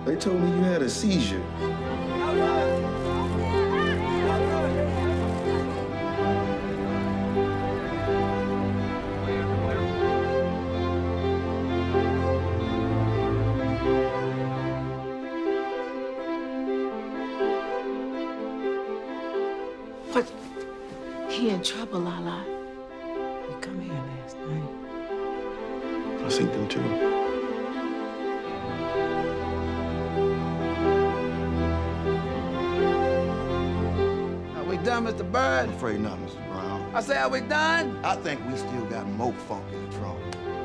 They told me you had a seizure. What? He in trouble, Lala. We come here last night. I seen them too. Are we done, Mr. Bird? I'm afraid not, Mr. Brown. I say, are we done? I think we still got more funk in the trunk.